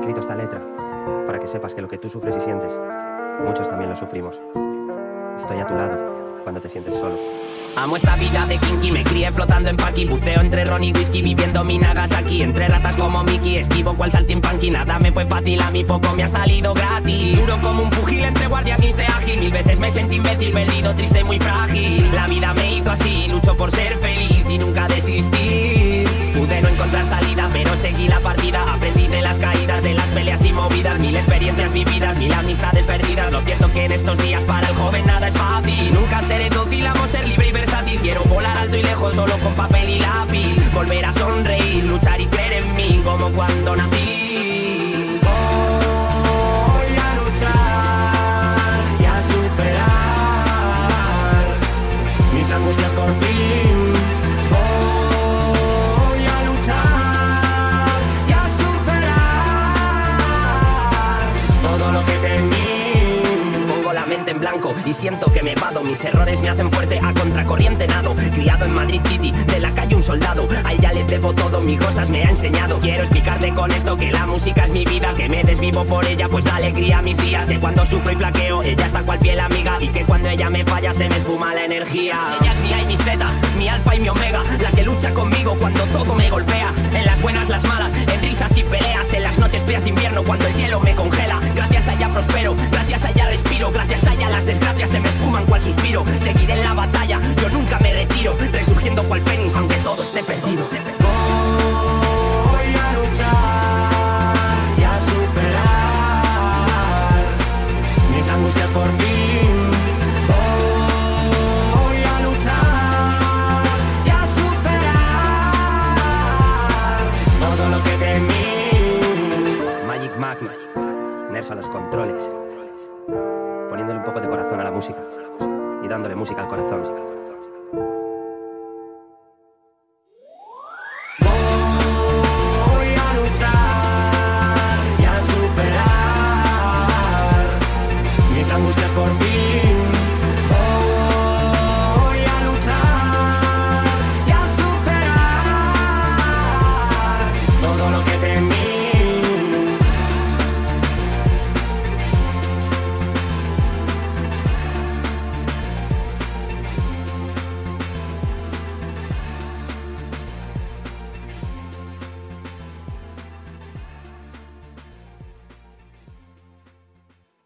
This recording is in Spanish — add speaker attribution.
Speaker 1: escrito esta letra para que sepas que lo que tú sufres y sientes, muchos también lo sufrimos. Estoy a tu lado cuando te sientes solo.
Speaker 2: Amo esta vida de kinky, me crié flotando en paqui. Buceo entre ron y whisky, viviendo mi Nagasaki. Entre ratas como Mickey, esquivo cual saltimpanqui. Nada me fue fácil, a mí poco me ha salido gratis. Duro como un pugil entre guardias, ni ágil. 1000 veces me sentí imbécil, perdido, triste, muy frágil. La vida me hizo así, lucho por ser feliz y nunca desistí. Pude no encontrar salida, pero seguí la partida. Aprendí de las caídas, de las peleas y movidas. 1000 experiencias vividas, 1000 amistades perdidas. Lo cierto que en estos días para el joven nada es fácil. Nunca seré dócil, amo ser libre y versátil. Quiero volar alto y lejos solo con papel y lápiz. Volver a sonreír, luchar y creer en mí como cuando nací. Voy a luchar y a superar mis angustias por fin. Voy a luchar y a superar todo lo que temí. Pongo la mente en blanco y siento que me vado. Mis errores me hacen fuerte, a contracorriente nado. Criado en Madrid City, de la calle un soldado. A ella le debo todo, mis cosas me ha enseñado. Quiero explicarte con esto que la música es mi vida, que me desvivo por ella, pues da alegría a mis días. Que cuando sufro y flaqueo, ella está cual fiel amiga. Y que cuando ella me falla se me esfuma la energía. Ella es mi A y mi Z, mi alfa y mi omega. La que lucha conmigo cuando todo me golpea. En las buenas, las malas, en risas y peleas. En las noches frías de invierno cuando el hielo me congela. Gracias a ella prospero, gracias a ella respiro. Gracias a ella las desgracias se me esfuman cual suspiro. Seguiré en la batalla, yo nunca me retiro. Resurgiendo cual fénix aunque todo esté perdido. Voy a luchar y a superar mis angustias por fin. Voy a luchar y a superar todo lo que temí.
Speaker 1: Magic Magma, Nersa a los controles, poniéndole un poco de corazón a la música y dándole música al corazón.
Speaker 2: Voy a luchar y a superar mis angustias por fin.